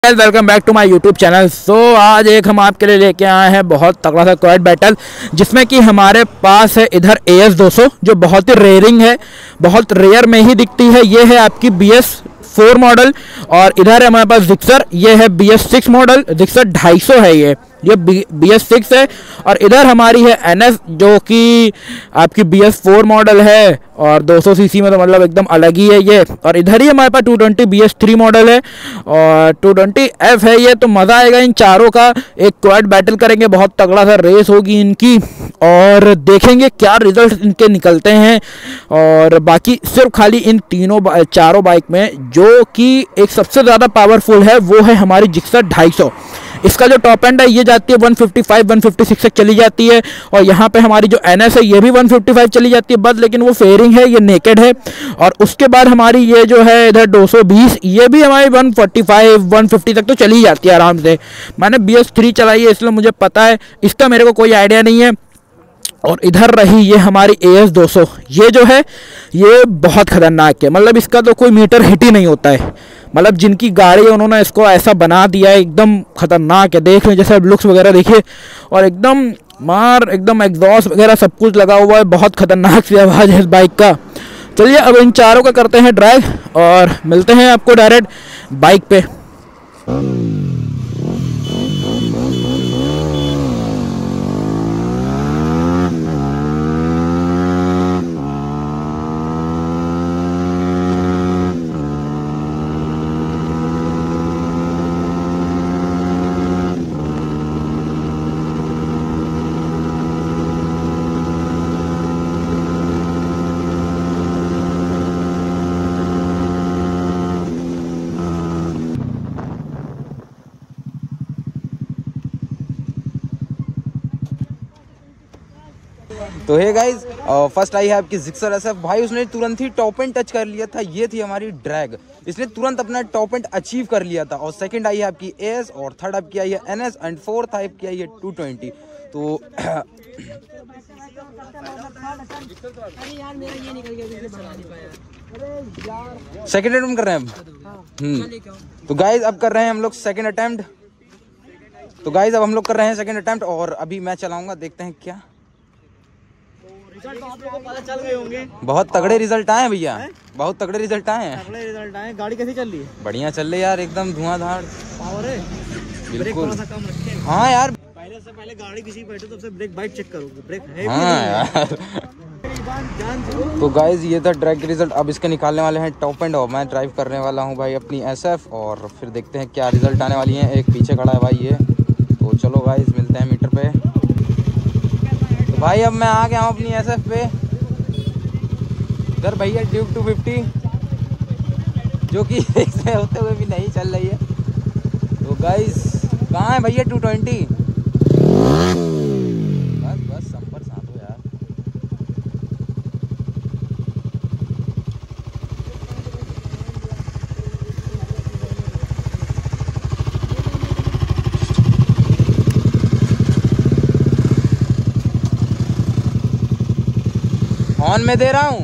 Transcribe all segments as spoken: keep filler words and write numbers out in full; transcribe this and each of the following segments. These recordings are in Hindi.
Welcome back to my YouTube channel. So आज एक हम आपके लिए लेके आए हैं बहुत तगड़ा सा क्वाड बैटल, जिसमें कि हमारे पास है इधर ए एस दो सौ जो बहुत ही रेयरिंग है, बहुत रेयर में ही दिखती है। ये है आपकी बी एस फोर मॉडल और इधर है हमारे पास जिक्सर, ये है B S six model. Gixxer ढाई सौ है, ये ये बी एस सिक्स है। और इधर हमारी है एन एस जो कि आपकी बी एस फोर मॉडल है और दो सौ सीसी में तो मतलब एकदम अलग ही है ये। और इधर ही हमारे पास two twenty B S three model है और टू ट्वेंटी एफ है ये। तो मज़ा आएगा इन चारों का, एक क्वाड बैटल करेंगे, बहुत तगड़ा सा रेस होगी इनकी और देखेंगे क्या रिजल्ट इनके निकलते हैं। और बाकी सिर्फ खाली इन तीनों चारों बाइक में जो कि एक सबसे ज़्यादा पावरफुल है वो है हमारी जिक्सर ढाई सौ। इसका जो टॉप एंड है ये जाती है one fifty five one fifty six तक चली जाती है। और यहाँ पे हमारी जो एन एस है ये भी वन फिफ्टी फाइव चली जाती है बस, लेकिन वो फेयरिंग है, ये नेकेड है। और उसके बाद हमारी ये जो है इधर दो सौ बीस, ये भी हमारी one forty five one fifty तक तो चली जाती है आराम से। मैंने बी एस थ्री चलाई है इसलिए मुझे पता है, इसका मेरे को कोई आइडिया नहीं है। और इधर रही ये हमारी ए एस दो सौ, ये जो है ये बहुत ख़तरनाक है, मतलब इसका तो कोई मीटर हिट ही नहीं होता है। मतलब जिनकी गाड़ी है उन्होंने इसको ऐसा बना दिया है, एकदम ख़तरनाक है। देख लें जैसे लुक्स वगैरह देखिए, और एकदम मार एकदम एग्जॉस्ट वगैरह सब कुछ लगा हुआ है, बहुत ख़तरनाक सी आवाज़ है इस बाइक का। चलिए अब इन चारों का करते हैं ड्राइव और मिलते हैं आपको डायरेक्ट बाइक पे। तो हे गाइस, फर्स्ट आई है आपकी जिक्सर एस एफ। भाई उसने तुरंत ही टॉप एंड टच कर लिया था, ये थी हमारी ड्रैग, इसने तुरंत अपना टॉप एंड अचीव कर लिया था। और सेकंड आई है आपकी ए एस और थर्ड आपकी आई है एन एस एंड फोर्थ आपकी आई है टू ट्वेंटी। तो सेकंड अटेम्प्ट कर रहे हैं अब। हम्म तो गाइस अब कर रहे हैं हम लोग सेकंड अटेम्प्ट। तो गाइस अब हम लोग कर रहे हैं सेकंड अटेम्प्ट और अभी मैं चलाऊंगा, देखते हैं क्या रिजल्ट तो आप लोगों को पता चल गए होंगे। बहुत तगड़े रिजल्ट आए हैं भैया, बहुत तगड़े रिजल्ट आए हैं। तगड़े रिजल्ट आए। गाड़ी कैसी चल रही है? बढ़िया चल रही है यार, एकदम धुआंधार पावर है। बिल्कुल। ब्रेक कम रखे। हाँ यार, पहले से पहले गाड़ी किसी बैठे तो सबसे ब्रेक बाइक चेक करोगे, ब्रेक है हाँ यार। तो गाइज ये था ड्रैग रिजल्ट। अब इसके निकालने वाले हैं टॉप एंड और मैं ड्राइव करने वाला हूँ भाई अपनी एस एफ और फिर देखते हैं क्या रिजल्ट आने वाली है। एक पीछे खड़ा है भाई ये। तो चलो गाइज मिलते हैं मीटर पे। तो भाई अब मैं आ गया हूँ अपनी एस एफ पे। इधर भैया ड्यूक टू फिफ्टी जो कि से होते हुए भी नहीं चल रही है। तो गाइस कहाँ है भैया टू ट्वेंटी? बस बस संपर्क साथ हो यार। हॉर्न में दे रहा हूँ।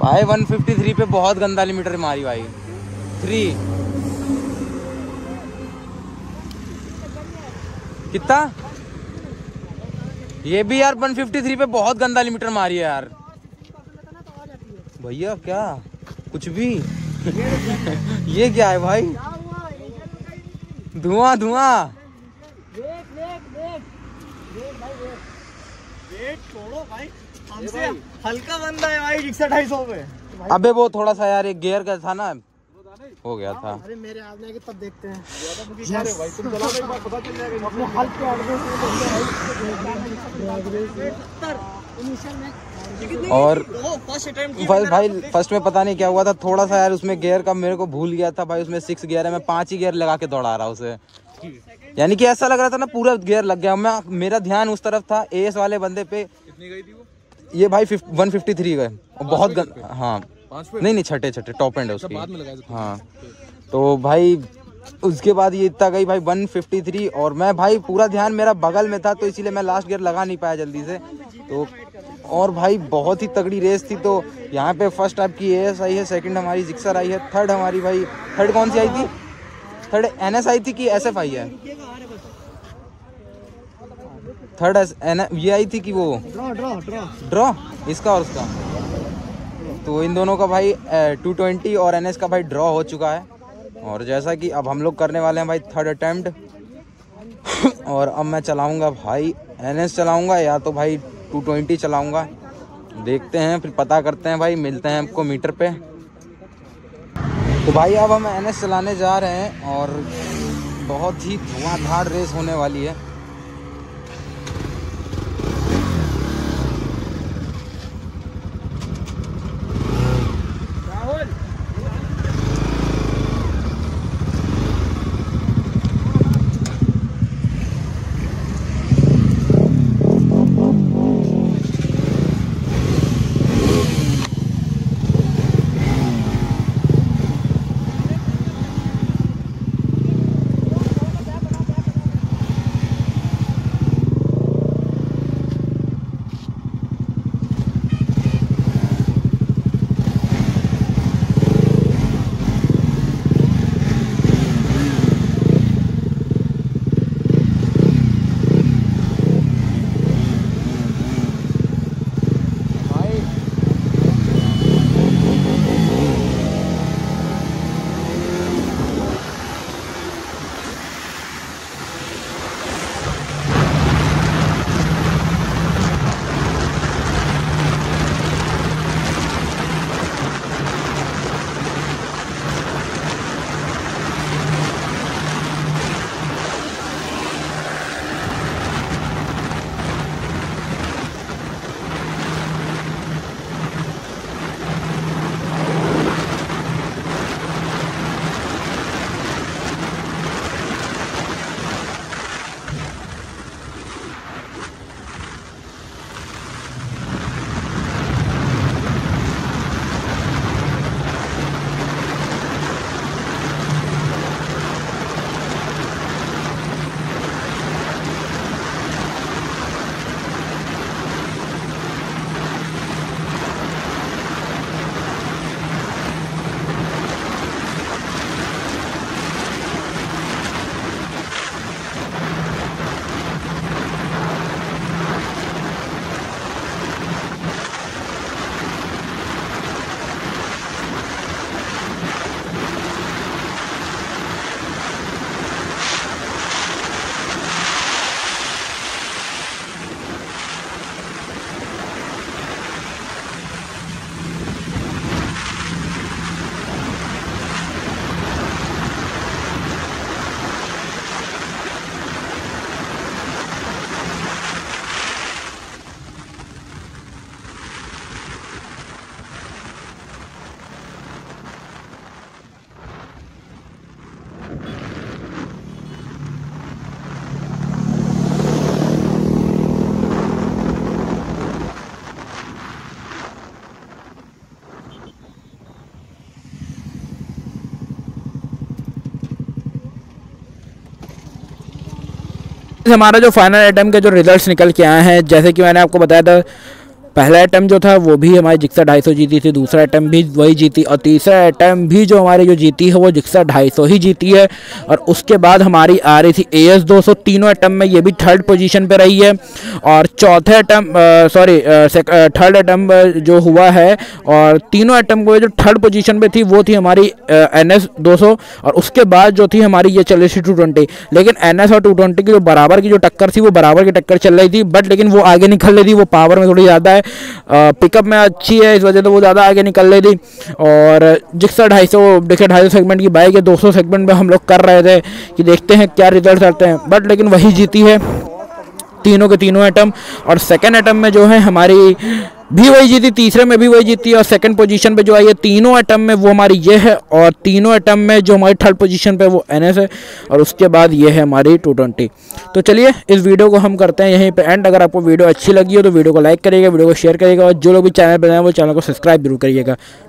भाई वन फिफ्टी थ्री पे बहुत गंदा लिमिटर मारी भाई। थ्री कितना ये भी यार वन फिफ्टी थ्री पे बहुत गंदा लिमिटर मारी है यार भैया। क्या कुछ भी ये क्या है भाई? धुआं धुआं। छोड़ो भाई, हमसे हल्का बंदा है भाई रिक्शा ढाई सौ पे। अबे वो थोड़ा सा यार एक गियर का था ना, हो गया था। अरे मेरे हाथ में तब देखते हैं भाई, तुम चलाओ एक बार पता चल जाएगा। अपने हल्क पे और भाई भाई फर्स्ट में पता नहीं क्या हुआ था, थोड़ा सा यार उसमें गियर का मेरे को भूल गया था भाई। उसमें सिक्स गियर है, मैं पांच ही गियर लगा के दौड़ा रहा उसे, यानी कि ऐसा लग रहा था ना पूरा गियर लग गया। मैं मेरा ध्यान उस तरफ था एएस वाले बंदे पे। कितनी गई थी वो? ये भाई वन फिफ्टी थ्री गए बहुत गन, हाँ नहीं नहीं छठे छठे टॉप एंड है उसकी बाद में लगाया। हाँ तो भाई उसके बाद ये इतना गई भाई वन फिफ्टी थ्री। और मैं भाई पूरा ध्यान मेरा बगल में था तो इसीलिए मैं लास्ट गियर लगा नहीं पाया जल्दी से। तो और भाई बहुत ही तगड़ी रेस थी। तो यहाँ पे फर्स्ट आपकी एएस आई है, सेकंड हमारी जिक्सर आई है, थर्ड हमारी भाई थर्ड कौन सी आई थी? थर्ड एनएस आई थी कि एसएफ आई है? थर्ड एन ये आई थी कि वो ड्रॉ ड्रॉ ड्रॉ ड्रॉ इसका और उसका। तो इन दोनों का भाई टू ट्वेंटी और एनएस का भाई ड्रॉ हो चुका है। और जैसा कि अब हम लोग करने वाले हैं भाई थर्ड अटेम्प्ट। और अब मैं चलाऊंगा भाई एनएस चलाऊंगा या तो भाई टू ट्वेंटी चलाऊंगा, देखते हैं फिर पता करते हैं भाई। मिलते हैं आपको मीटर पे। तो भाई अब हम एनएस चलाने जा रहे हैं और बहुत ही धुआंधार रेस होने वाली है। हमारा जो फाइनल अटेम्प्ट के जो रिजल्ट्स निकल के आए हैं, जैसे कि मैंने आपको बताया था पहला अटैम्प्ट जो था वो भी हमारी जिक्सर ढाई सौ जीती थी, दूसरा अटैम्प्ट भी वही जीती और तीसरा अटैम्प्ट भी जो हमारी जो जीती है वो जिक्सर ढाई सौ ही जीती है। और उसके बाद हमारी आ रही थी ए एस दो सौ, तीनों अटैम्प्ट में ये भी थर्ड पोजीशन पे रही है। और चौथे अटैम्प्ट सॉरी थर्ड अटैम्प्ट जो हुआ है और तीनों अटैम्प्ट में जो थर्ड पोजीशन पे थी वो थी हमारी एन एस दो सौ। और उसके बाद जो थी हमारी ये चल रही थी टू ट्वेंटी, लेकिन एन एस और टू ट्वेंटी की जो बराबर की जो टक्कर थी वो बराबर की टक्कर चल रही थी, बट लेकिन वो आगे निकल रही थी, वो पावर में थोड़ी ज़्यादा है, पिकअप में अच्छी है, इस वजह से वो ज़्यादा आगे निकल रही थी। और जिक्सर ढाई सौ देखिए ढाई सौ सेगमेंट की बाइक है, दो सौ सेगमेंट में हम लोग कर रहे थे कि देखते हैं क्या रिजल्ट आते हैं, बट लेकिन वही जीती है तीनों के तीनों एटम। और सेकंड एटम में जो है हमारी भी वही जीती, तीसरे में भी वही जीती और सेकंड पोजीशन पे जो आई है तीनों एटम में वो हमारी ये है। और तीनों एटम में जो हमारी थर्ड पोजीशन पे वो एन एस है और उसके बाद ये है हमारी टू ट्वेंटी। तो चलिए इस वीडियो को हम करते हैं यहीं पे एंड। अगर आपको वीडियो अच्छी लगी हो तो वीडियो को लाइक करिएगा, वीडियो को शेयर करिएगा और जो लोग भी चैनल पर नए हैं वो चैनल को सब्सक्राइब जरूर करिएगा।